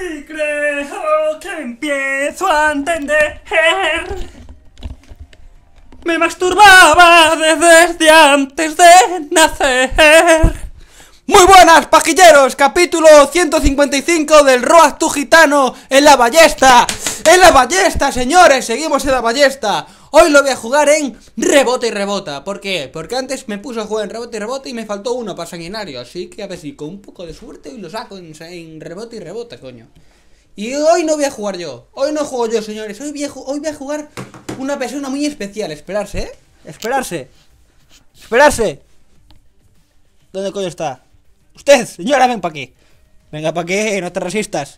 Y creo que empiezo a entender. Me masturbaba desde antes de nacer. Muy buenas, pajilleros, capítulo 155 del Road to Gitano en la ballesta. En la ballesta, señores, seguimos en la ballesta. Hoy lo voy a jugar en rebota y rebota. ¿Por qué? Porque antes me puse a jugar en rebota y rebota y me faltó uno para sanguinario. Así que a ver si con un poco de suerte hoy lo saco en rebota y rebota, coño. Y hoy no voy a jugar yo. Hoy no juego yo, señores. Hoy voy a jugar una persona muy especial. Esperarse, ¿eh? Esperarse. Esperarse. ¿Dónde coño está? Usted, señora, ven para aquí. Venga para aquí, no te resistas.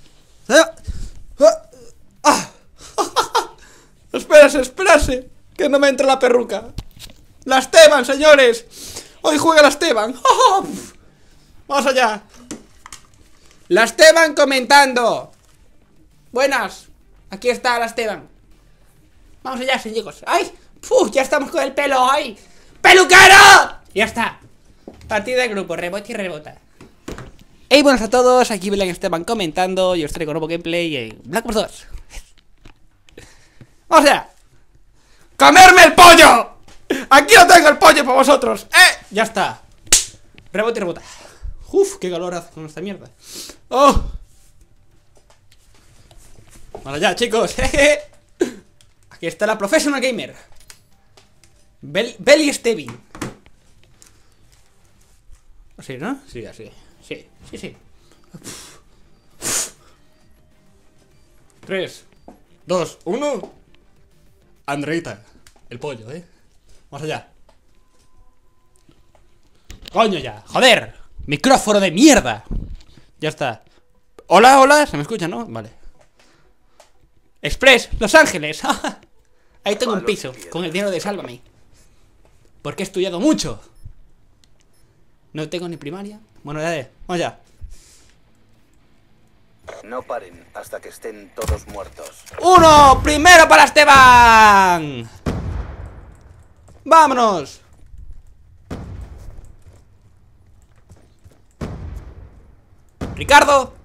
Espérase, que no me entre la perruca. La Esteban, señores. Hoy juega la Esteban. Vamos allá. La Esteban comentando. Buenas, aquí está la Esteban. Vamos allá, señores. ¡Ay! Ya estamos con el pelo. ¡Ay! ¡Peluquero! Ya está. Partida de grupo, rebota y rebota. Hey, buenas a todos, aquí Belén Esteban comentando. Y os traigo un nuevo gameplay en Black Ops 2. ¡Vamos allá! ¡Comerme el pollo! Aquí lo tengo el pollo para vosotros. Ya está. Rebota y rebota. Uf, qué calor hace con esta mierda. ¡Oh! Vamos allá, chicos. Aquí está la Professional Gamer. Belly Esteban. ¿Así, no? Sí, así. Sí. 3, 2, 1. Andreita, el pollo, Vamos allá. Coño ya, joder. Micrófono de mierda. Ya está. Hola, se me escucha, ¿no? Vale. Express, Los Ángeles. Ahí tengo un piso, con el dinero de Sálvame. Porque he estudiado mucho. No tengo ni primaria. Bueno, ya, vamos allá. No paren hasta que estén todos muertos. ¡Uno! ¡Primero para Esteban! ¡Vámonos! ¡Ricardo!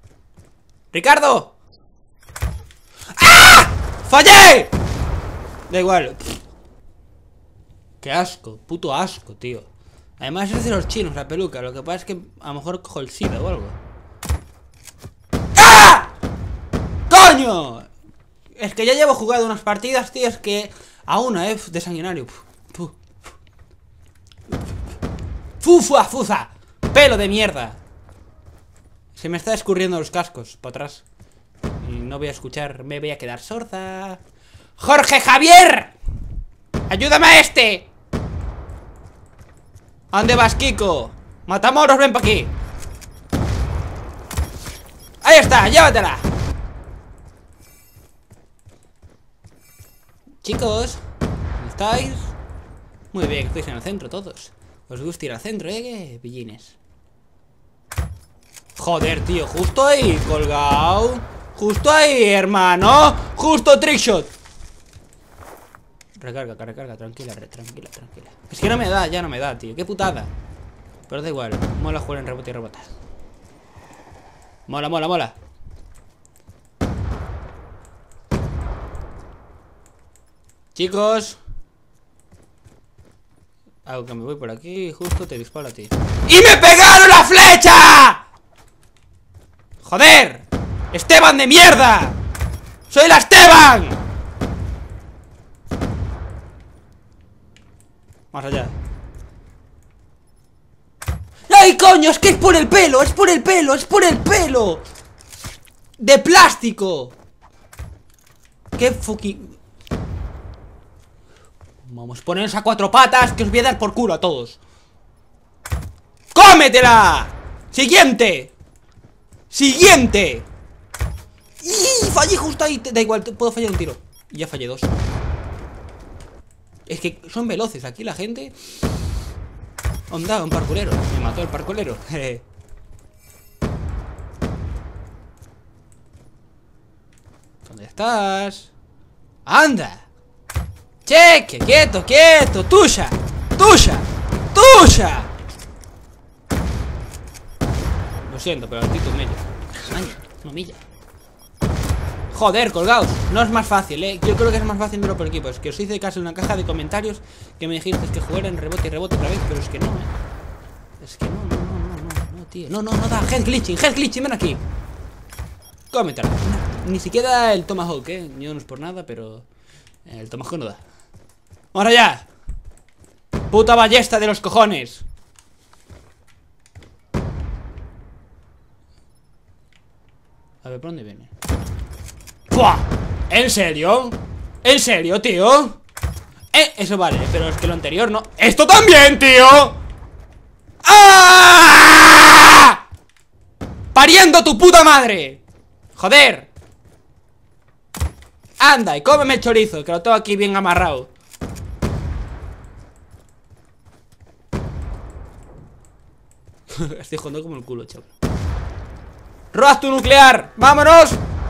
¡Ah! ¡Fallé! Da igual. Qué asco, puto asco, tío. Además es de los chinos la peluca. Lo que pasa es que a lo mejor cojo el SIDA o algo. ¡Ah! ¡Coño! Es que ya llevo jugado unas partidas, tío. Es que a una, de sanguinario. ¡Fufa! ¡Pelo de mierda! Se me está escurriendo los cascos para atrás. Y no voy a escuchar, me voy a quedar sorda. ¡Jorge Javier! ¡Ayúdame a este! ¿A dónde vas, Kiko? Matamoros, ven para aquí. Ahí está, llévatela. Chicos, ¿dónde estáis? Muy bien, estáis en el centro todos. Os gusta ir al centro, pillines. Joder, tío, justo ahí, colgado. Justo ahí, hermano. Justo trickshot. Recarga, tranquila. Es que no me da, ya no me da, tío. Qué putada. Pero da igual, mola jugar en rebota y rebota. Mola. Chicos. Aunque me voy por aquí, justo te disparo a ti. ¡Y me pegaron la flecha! ¡Joder! ¡Esteban de mierda! ¡Soy la Esteban! Más allá. ¡Ay, coño! Es que es por el pelo. De plástico. Qué fucking... Vamos, poneros a cuatro patas, que os voy a dar por culo a todos. ¡Cómetela! Siguiente. ¡Y fallé justo ahí! Da igual, puedo fallar un tiro. Y ya fallé dos. Es que son veloces aquí la gente. Onda, un parkourero. Me mató el parkourero. ¿Dónde estás? ¡Anda! ¡Cheque! ¡Quieto! ¡Tuya! Lo siento, pero el tito medio. No milla. Joder, colgaos. No es más fácil, Yo creo que es más fácil verlo por equipos. Que os hice caso en una caja de comentarios que me dijisteis que jugara en rebote y rebote otra vez. Pero es que no, Es que no, tío. No da. Head glitching, ven aquí. Cómetelo. Ni siquiera el Tomahawk, Yo no es por nada, pero el Tomahawk no da. ¡Vamos allá! ¡Puta ballesta de los cojones! A ver, ¿por dónde viene? ¡Buah! ¿En serio? ¿En serio, tío? Eso vale, pero es que lo anterior no. ¡Esto también, tío! ¡Ah! ¡Pariendo tu puta madre! ¡Joder! Anda, y cómeme el chorizo, que lo tengo aquí bien amarrado. Estoy jugando como el culo, chaval. ¡Roastu nuclear! ¡Vámonos!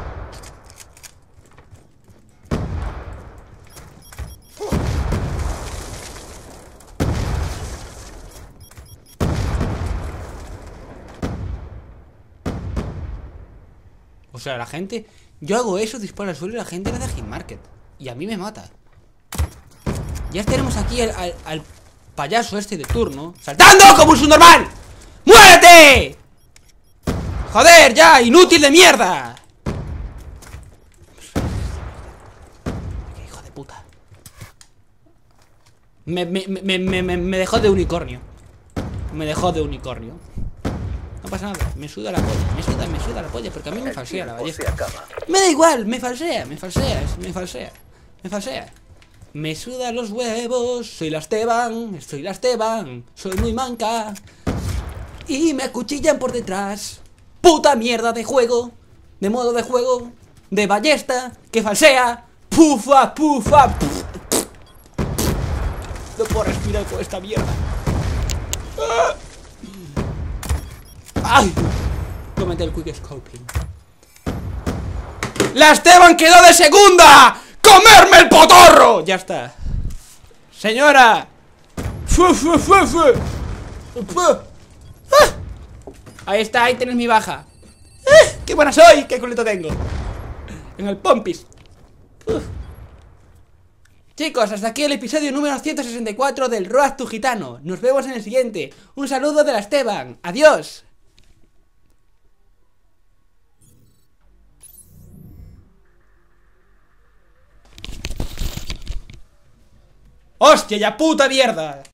O sea, la gente... Yo hago eso, disparo al suelo y la gente le da hit market. Y a mí me mata. Ya tenemos aquí al payaso este de turno ¡saltando como un subnormal! ¡Muérete! ¡Joder, ya! ¡Inútil de mierda! ¡Qué hijo de puta! Me dejó de unicornio. Me dejó de unicornio. No pasa nada, me suda la polla. Me suda la polla, porque a mí me falsea la ballesta. Me da igual, me falsea. Me suda los huevos. Soy la Esteban, soy muy manca. Y me acuchillan por detrás. Puta mierda de juego. De modo de juego. De ballesta, que falsea. Pufa. No puedo respirar con esta mierda. ¡Ay! Cómete el quick scoping. ¡La Esteban quedó de segunda! ¡Comerme el potorro! Ya está. Señora. Ahí está, ahí tenés mi baja. ¡Qué buena soy! ¡Qué culito tengo! En el pompis. Chicos, hasta aquí el episodio número 164 del Roastu Gitano. Nos vemos en el siguiente. Un saludo de la Esteban. ¡Adiós! ¡Hostia, ya puta mierda!